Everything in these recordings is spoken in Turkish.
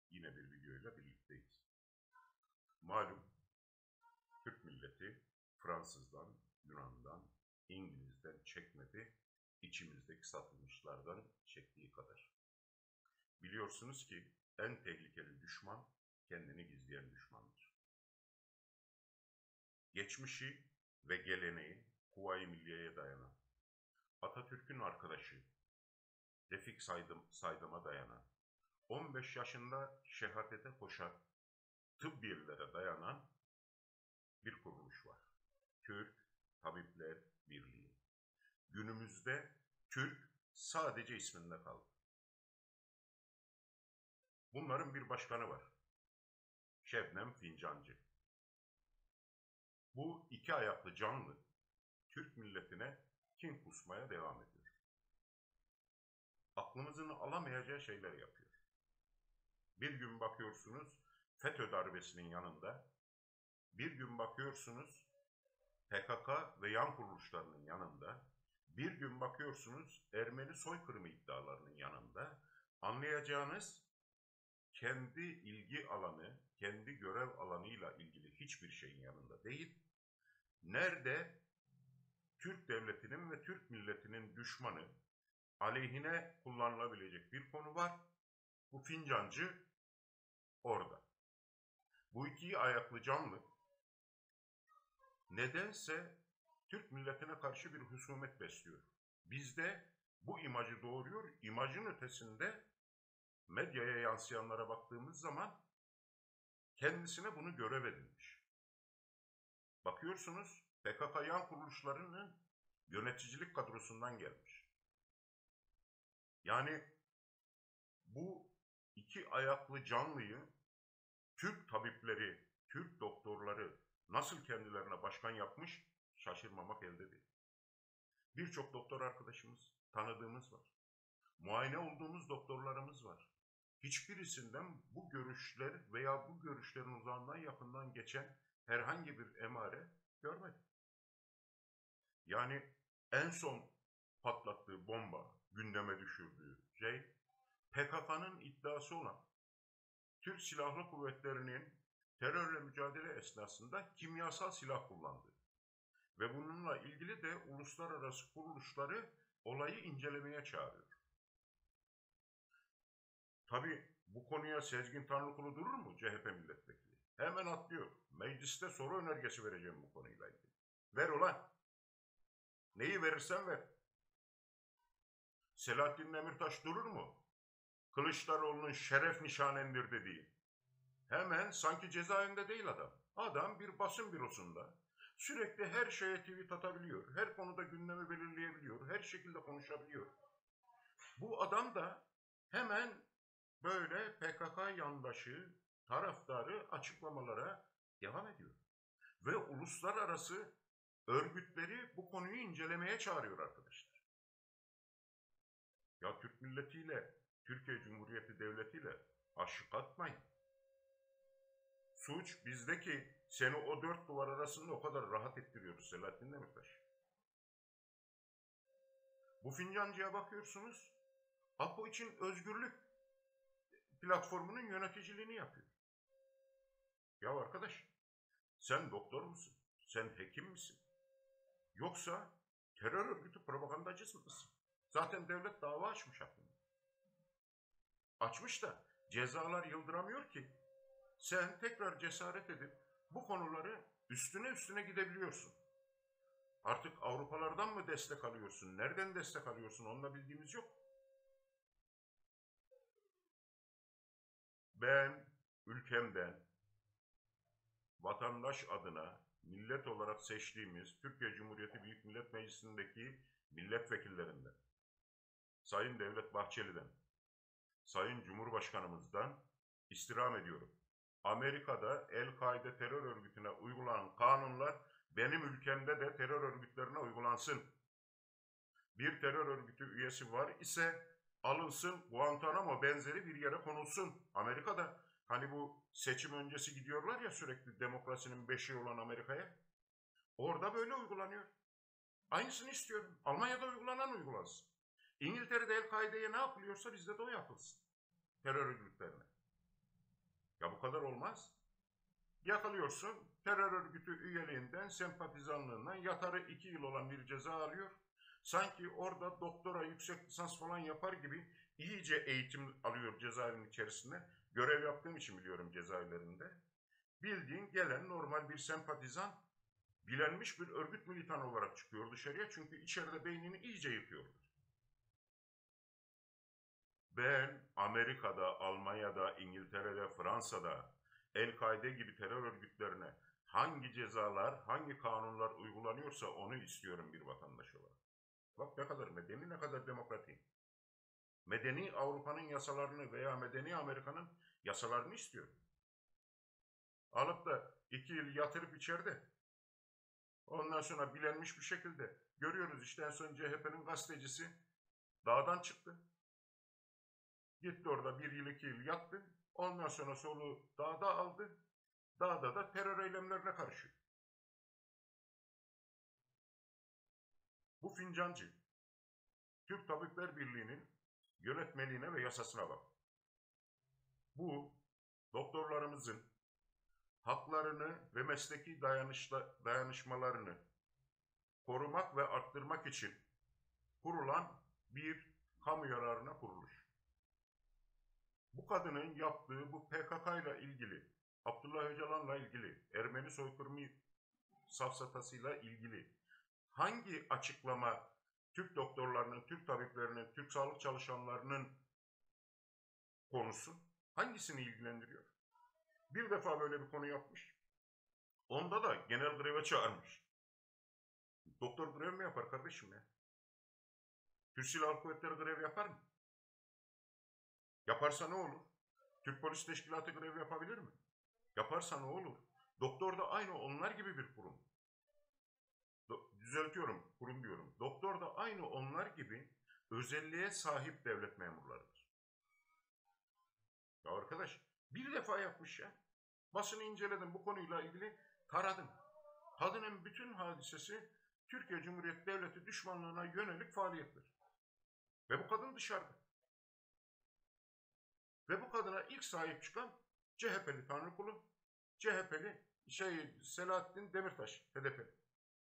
yine bir videoyla birlikteyiz. Malum Türk milleti Fransızdan, Yunan'dan, İngiliz'den çekmedi, içimizdeki satılmışlardan çektiği kadar. Biliyorsunuz ki en tehlikeli düşman kendini gizleyen düşmandır. Geçmişi ve geleneği Kuvayi Milliye'ye dayanan, Atatürk'ün arkadaşı Refik Saydam'a dayanan, 15 yaşında şehadete koşan, tıbbiyelilere dayanan bir kuruluş var. Türk Tabipler Birliği. Günümüzde Türk sadece isminde kaldı. Bunların bir başkanı var. Şebnem Fincancı. Bu iki ayaklı canlı Türk milletine kin kusmaya devam ediyor. Aklımızın alamayacağı şeyler yapıyor. Bir gün bakıyorsunuz FETÖ darbesinin yanında, bir gün bakıyorsunuz PKK ve yan kuruluşlarının yanında, bir gün bakıyorsunuz Ermeni soykırımı iddialarının yanında. Anlayacağınız kendi ilgi alanı, kendi görev alanıyla ilgili hiçbir şeyin yanında değil. Nerede Türk devletinin ve Türk milletinin düşmanı aleyhine kullanılabilecek bir konu var. Bu Fincancı orada. Bu iki ayaklı canlı nedense Türk milletine karşı bir husumet besliyor. Bizde bu imajı doğuruyor. İmajın ötesinde medyaya yansıyanlara baktığımız zaman kendisine bunu görev edinmiş. Bakıyorsunuz PKK yan kuruluşlarının yöneticilik kadrosundan gelmiş. Yani bu iki ayaklı canlıyı Türk tabipleri, Türk doktorları nasıl kendilerine başkan yapmış şaşırmamak elde değil. Birçok doktor arkadaşımız, tanıdığımız var. Muayene olduğumuz doktorlarımız var. Hiçbirisinden bu görüşler veya bu görüşlerin uzağından yakından geçen herhangi bir emare görmedim. Yani en son patlattığı bomba, gündeme düşürdüğü şey, PKK'nın iddiası olan Türk Silahlı Kuvvetleri'nin terörle mücadele esnasında kimyasal silah kullandığı ve bununla ilgili de uluslararası kuruluşları olayı incelemeye çağırıyor. Tabii bu konuya Sezgin Tanrıkulu durur mu CHP milletvekili? Hemen atlıyor. Mecliste soru önergesi vereceğim bu konuyla ilgili. Ver ulan. Neyi verirsen ver. Selahattin Demirtaş durur mu? Kılıçdaroğlu'nun şeref nişanendir dediği. Hemen sanki cezaevinde değil adam. Adam bir basın bürosunda sürekli her şeye tweet atabiliyor. Her konuda gündemi belirleyebiliyor. Her şekilde konuşabiliyor. Bu adam da hemen böyle PKK yandaşı, taraftarı açıklamalara devam ediyor. Ve uluslararası örgütleri bu konuyu incelemeye çağırıyor arkadaşlar. Ya Türk milletiyle, Türkiye Cumhuriyeti Devleti'yle aşık atmayın. Suç bizdeki seni o dört duvar arasında o kadar rahat ettiriyoruz Selahattin Demirtaş. Bu Fincancı'ya bakıyorsunuz, APO için özgürlük platformunun yöneticiliğini yapıyor. Ya arkadaş, sen doktor musun? Sen hekim misin? Yoksa terör örgütü propagandacısı mısın? Zaten devlet dava açmış hakkında. Açmış da cezalar yıldıramıyor ki. Sen tekrar cesaret edip bu konuları üstüne gidebiliyorsun. Artık Avrupalardan mı destek alıyorsun? Nereden destek alıyorsun? Onunla bildiğimiz yok. Ben ülkemden vatandaş adına millet olarak seçtiğimiz Türkiye Cumhuriyeti Büyük Millet Meclisi'ndeki milletvekillerinden, Sayın Devlet Bahçeli'den, Sayın Cumhurbaşkanımızdan istirham ediyorum. Amerika'da El-Kaide terör örgütüne uygulanan kanunlar benim ülkemde de terör örgütlerine uygulansın. Bir terör örgütü üyesi var ise alınsın, Guantanamo benzeri bir yere konulsun. Amerika'da hani bu seçim öncesi gidiyorlar ya sürekli demokrasinin beşiği olan Amerika'ya. Orada böyle uygulanıyor. Aynısını istiyorum. Almanya'da uygulanan uygulansın. İngiltere'de El-Kaide'ye ne yapılıyorsa bizde de o yapılsın. Terör örgütlerine. Ya bu kadar olmaz. Yakalıyorsun, terör örgütü üyeliğinden, sempatizanlığından yatarı 2 yıl olan bir ceza alıyor. Sanki orada doktora, yüksek lisans falan yapar gibi iyice eğitim alıyor cezaevinin içerisinde. Görev yaptığım için biliyorum cezaevlerinde. Bildiğin gelen normal bir sempatizan, bilenmiş bir örgüt militanı olarak çıkıyor dışarıya. Çünkü içeride beynini iyice yıkıyorlar. Ben Amerika'da, Almanya'da, İngiltere'de, Fransa'da El-Kaide gibi terör örgütlerine hangi cezalar, hangi kanunlar uygulanıyorsa onu istiyorum bir vatandaş olarak. Bak ne kadar medeni, ne kadar demokratik. Medeni Avrupa'nın yasalarını veya medeni Amerika'nın yasalarını istiyorum. Alıp da 2 yıl yatırıp içeride. Ondan sonra bilenmiş bir şekilde görüyoruz işte en son CHP'nin gazetecisi dağdan çıktı. Gitti orada 1 yıl 2 yıl yattı. Ondan sonra soluğu dağda aldı. Dağda da terör eylemlerine karışıyor. Bu fincancı Türk Tabipler Birliği'nin yönetmeliğine ve yasasına bak. Bu doktorlarımızın haklarını ve mesleki dayanışmalarını korumak ve arttırmak için kurulan bir kamu yararına kuruluş. Bu kadının yaptığı bu PKK ile ilgili, Abdullah Öcalan'la ilgili, Ermeni soykırımı safsatasıyla ilgili hangi açıklama Türk doktorlarının, Türk tabiplerinin, Türk sağlık çalışanlarının konusu hangisini ilgilendiriyor? Bir defa böyle bir konu yapmış. Onda da genel greve çağırmış. Doktor grev mi yapar kardeşim ya? Türk Silahlı Kuvvetleri grev yapar mı? Yaparsa ne olur? Türk Polis Teşkilatı grev yapabilir mi? Yaparsa ne olur? Doktor da aynı onlar gibi bir kurum. Düzeltiyorum, kurum diyorum. Doktor da aynı onlar gibi özelliğe sahip devlet memurlarıdır. Ya arkadaş, bir defa yapmış ya. Basını inceledim, bu konuyla ilgili taradım. Kadının bütün hadisesi Türkiye Cumhuriyeti Devleti düşmanlığına yönelik faaliyettir. Ve bu kadın dışarıda. Ve bu kadına ilk sahip çıkan CHP'li Tanrıkulu, CHP'li Selahattin Demirtaş, HDP.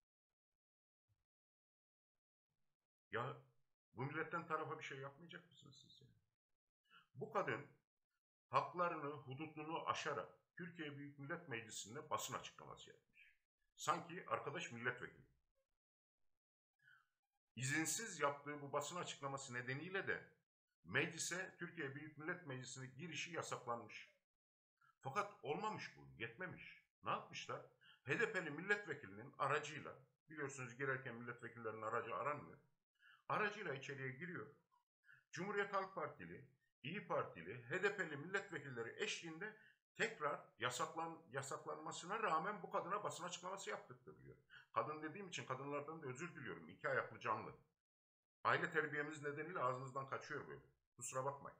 Ya bu milletten tarafa bir şey yapmayacak mısınız siz? Bu kadın haklarını, hududunu aşarak Türkiye Büyük Millet Meclisi'nde basın açıklaması yapmış. Sanki arkadaş milletvekili. İzinsiz yaptığı bu basın açıklaması nedeniyle de meclise, Türkiye Büyük Millet Meclisi'ne girişi yasaklanmış. Fakat olmamış bu, yetmemiş. Ne yapmışlar? HDP'li milletvekilinin aracıyla, biliyorsunuz girerken milletvekillerinin aracı aranmıyor. Aracıyla içeriye giriyor. Cumhuriyet Halk Partili, İyi Partili, HDP'li milletvekilleri eşliğinde tekrar yasaklanmasına rağmen bu kadına basın açıklaması yaptık diyor. Kadın dediğim için kadınlardan da özür diliyorum. 2 ayaklı canlı. Aile terbiyemiz nedeniyle ağzınızdan kaçıyor böyle. Kusura bakmayın.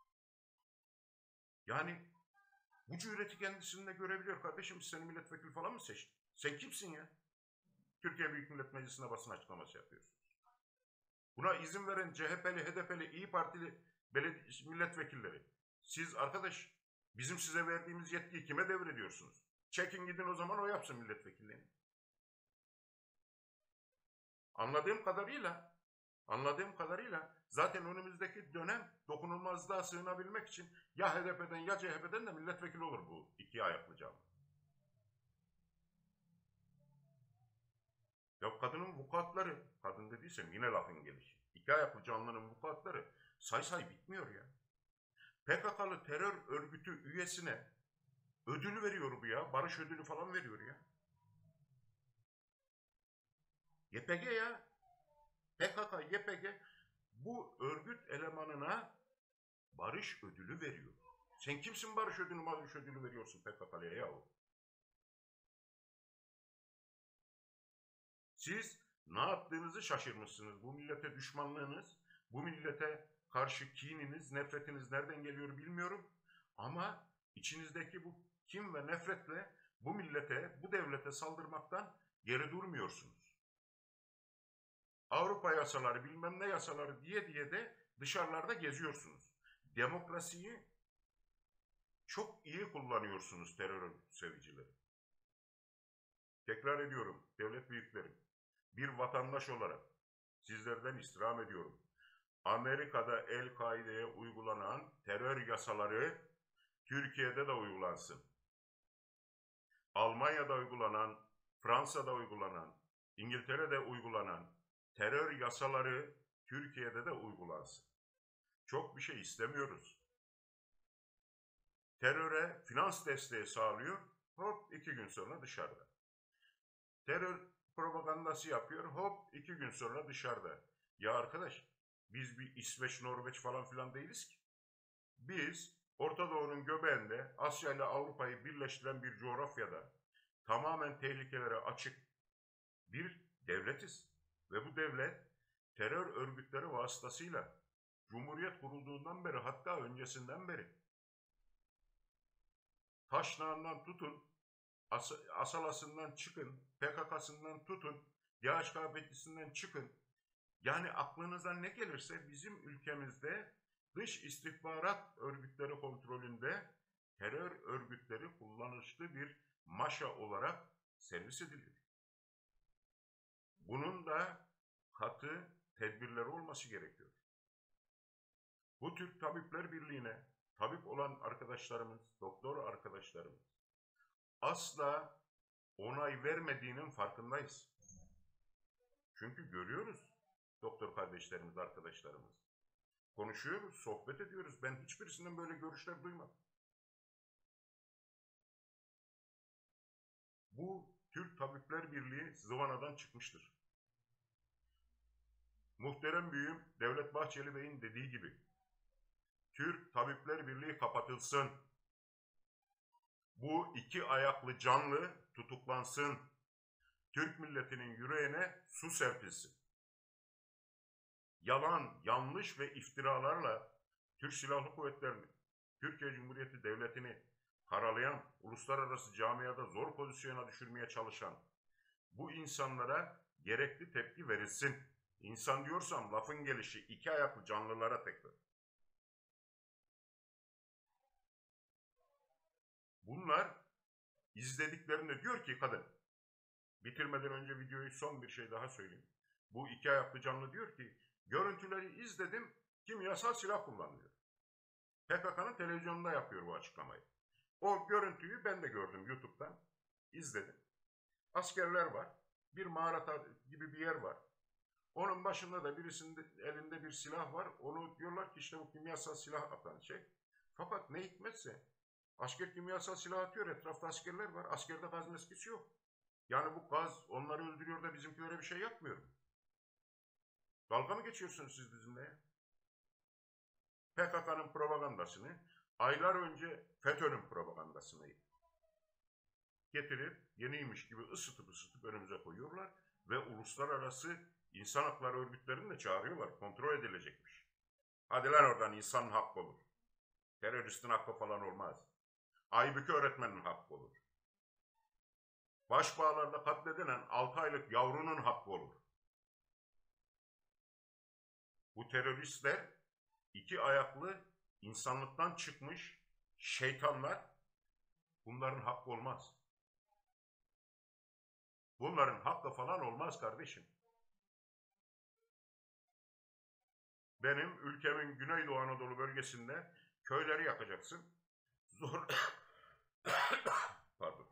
Yani bu cüreti kendisinde görebiliyor kardeşim. Seni milletvekili falan mı seçti? Sen kimsin ya? Türkiye Büyük Millet Meclisi'ne basın açıklaması yapıyorsun. Buna izin veren CHP'li, HDP'li, İyi Partili milletvekilleri. Siz arkadaş bizim size verdiğimiz yetkiyi kime devrediyorsunuz? Çekin gidin o zaman o yapsın milletvekilliğini. Anladığım kadarıyla zaten önümüzdeki dönem dokunulmazlığa sığınabilmek için ya HDP'den ya CHP'den de milletvekili olur bu 2 ayaklı canlı. Ya kadının vukuatları, kadın dediysem yine lafın gelişi. 2 ayaklı canlının vukuatları say bitmiyor ya. PKK'lı terör örgütü üyesine ödül veriyor bu ya. Barış ödülü falan veriyor ya. YPG ya. PKK, YPG bu örgüt elemanına barış ödülü veriyor. Sen kimsin barış ödülü veriyorsun PKK'lıya yahu? Siz ne yaptığınızı şaşırmışsınız. Bu millete düşmanlığınız, bu millete karşı kininiz, nefretiniz nereden geliyor bilmiyorum. Ama içinizdeki bu kin ve nefretle bu millete, bu devlete saldırmaktan geri durmuyorsunuz. Avrupa yasaları, bilmem ne yasaları diye de dışarılarda geziyorsunuz. Demokrasiyi Çok iyi kullanıyorsunuz terör örgütü sevicileri. Tekrar ediyorum devlet büyüklerim. Bir vatandaş olarak sizlerden istirham ediyorum. Amerika'da El-Kaide'ye uygulanan terör yasaları Türkiye'de de uygulansın. Almanya'da uygulanan, Fransa'da uygulanan, İngiltere'de uygulanan terör yasaları Türkiye'de de uygulansın. Çok bir şey istemiyoruz. Teröre finans desteği sağlıyor, hop 2 gün sonra dışarıda. Terör propagandası yapıyor, hop 2 gün sonra dışarıda. Ya arkadaş, biz bir İsveç, Norveç falan filan değiliz ki. Biz Orta Doğu'nun göbeğinde Asya ile Avrupa'yı birleştiren bir coğrafyada tamamen tehlikelere açık bir devletiz. Ve bu devlet terör örgütleri vasıtasıyla Cumhuriyet kurulduğundan beri, hatta öncesinden beri Taşnağından tutun, Asalasından çıkın, PKK'sından tutun, DHKPC'sinden çıkın. Yani aklınıza ne gelirse bizim ülkemizde dış istihbarat örgütleri kontrolünde terör örgütleri kullanışlı bir maşa olarak servis ediliyor. Bunun da katı tedbirleri olması gerekiyor. Bu Türk Tabipler Birliği'ne tabip olan arkadaşlarımız, doktor arkadaşlarımız asla onay vermediğinin farkındayız. Çünkü görüyoruz doktor kardeşlerimiz, arkadaşlarımız. Konuşuyoruz, sohbet ediyoruz. Ben hiçbirisinden böyle görüşler duymadım. Bu Türk Tabipler Birliği zıvanadan çıkmıştır. Muhterem büyüğüm Devlet Bahçeli Bey'in dediği gibi Türk Tabipler Birliği kapatılsın. Bu iki ayaklı canlı tutuklansın. Türk milletinin yüreğine su serpilsin. Yalan, yanlış ve iftiralarla Türk Silahlı Kuvvetleri'ni, Türkiye Cumhuriyeti Devleti'ni karalayan, uluslararası camiada zor pozisyona düşürmeye çalışan bu insanlara gerekli tepki verilsin. İnsan diyorsam lafın gelişi iki ayaklı canlılara tekrar. Bunlar izlediklerinde diyor ki kadın, bitirmeden önce videoyu son bir şey daha söyleyeyim. Bu iki ayaklı canlı diyor ki, görüntüleri izledim, kimyasal silah kullanılıyor. PKK'nın televizyonunda yapıyor bu açıklamayı. O görüntüyü ben de gördüm YouTube'dan, izledim. Askerler var, bir mağara gibi bir yer var. Onun başında da birisinin elinde bir silah var. Onu diyorlar ki işte bu kimyasal silah atan şey. Fakat ne hikmetse asker kimyasal silah atıyor, etrafta askerler var. Askerde gaz maskesi yok. Yani bu gaz onları öldürüyor da bizimkilere bir şey yapmıyor mu? Dalga mı geçiyorsunuz siz bizimle? PKK'nın propagandasını, aylar önce FETÖ'nün propagandasını getirip yeniymiş gibi ısıtıp önümüze koyuyorlar ve uluslararası insan hakları örgütlerini de çağırıyorlar. Kontrol edilecekmiş. Hadi lan oradan, insanın hakkı olur. Teröristin hakkı falan olmaz. Aybüke öğretmenin hakkı olur. Başbağlarda katledilen 6 aylık yavrunun hakkı olur. Bu teröristler iki ayaklı, insanlıktan çıkmış şeytanlar, bunların hakkı olmaz. Bunların hakkı falan olmaz kardeşim. Benim ülkemin Güneydoğu Anadolu bölgesinde köyleri yakacaksın. Zor pardon.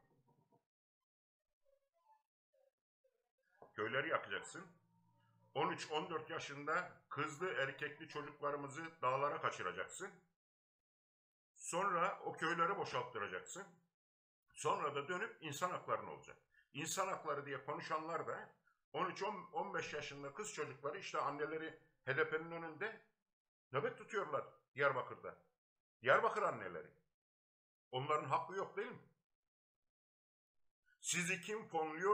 Köyleri yakacaksın. 13-14 yaşında kızlı erkekli çocuklarımızı dağlara kaçıracaksın. Sonra o köyleri boşalttıracaksın. Sonra da dönüp insan haklarına olacak. İnsan hakları diye konuşanlar da 13-15 yaşında kız çocukları, işte anneleri HDP'nin önünde nöbet tutuyorlar Diyarbakır'da. Diyarbakır anneleri. Onların hakkı yok değil mi? Sizi kim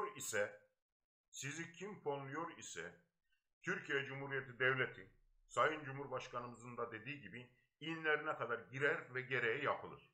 fonluyor ise Türkiye Cumhuriyeti Devleti, Sayın Cumhurbaşkanımızın da dediği gibi inlerine kadar girer ve gereği yapılır.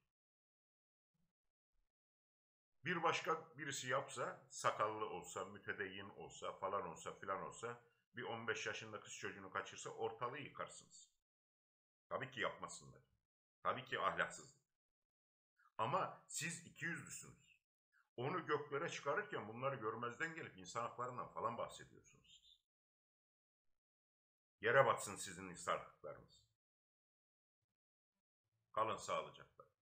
Bir başka birisi yapsa, sakallı olsa, mütedeyyin olsa, falan olsa, filan olsa, bir 15 yaşında kız çocuğunu kaçırsa ortalığı yıkarsınız. Tabii ki yapmasınlar. Tabii ki ahlaksızlık. Ama siz ikiyüzlüsünüz. Onu göklere çıkarırken bunları görmezden gelip insan haklarından falan bahsediyorsunuz siz. Yere batsın sizin insan haklarınız. Kalın sağlıcakla.